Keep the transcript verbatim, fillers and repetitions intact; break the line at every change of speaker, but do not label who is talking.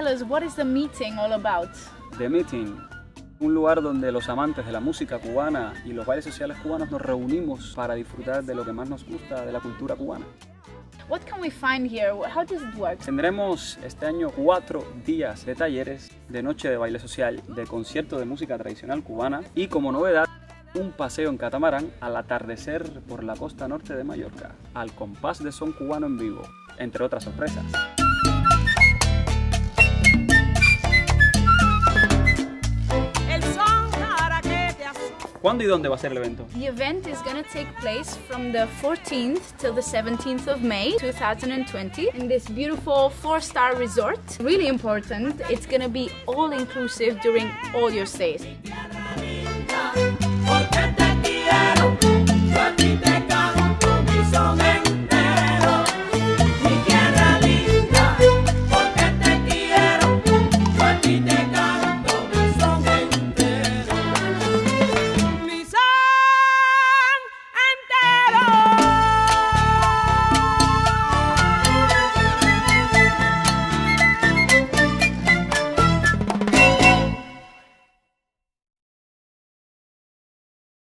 us, what is the meeting all about?
The Meeting, un lugar donde los amantes de la música cubana y los bailes sociales cubanos nos reunimos para disfrutar de lo que más nos gusta de la cultura cubana.
What can we find here? How does it work?
Tendremos este año cuatro días de talleres, de noche de baile social, de concierto de música tradicional cubana y, como novedad, un paseo en catamarán al atardecer por la costa norte de Mallorca, al compás de son cubano en vivo, entre otras sorpresas. ¿Cuándo y dónde va a ser el evento?
The event is going to take place from the fourteenth till the seventeenth of May two thousand twenty in this beautiful four-star resort. Really important, it's going to be all-inclusive during all your stays.
Porque te quiero.